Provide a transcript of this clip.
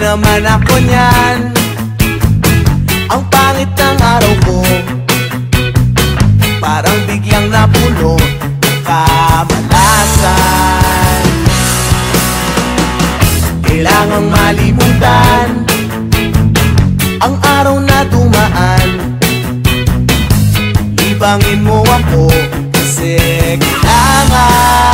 naman ako niyan. Ang pangit ng araw ko, parang biglang napuno ng kamalasan. Kailangang malimutan ang araw na dumaan. Libangin mo ako kasi kailangan